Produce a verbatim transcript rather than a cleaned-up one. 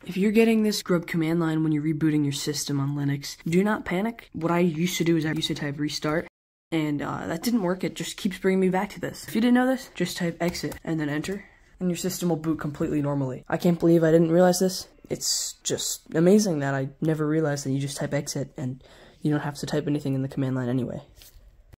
If you're getting this Grub command line when you're rebooting your system on Linux, do not panic. What I used to do is I used to type restart, and uh, that didn't work. It just keeps bringing me back to this. If you didn't know this, just type exit and then enter, and your system will boot completely normally. I can't believe I didn't realize this. It's just amazing that I never realized that you just type exit and you don't have to type anything in the command line anyway.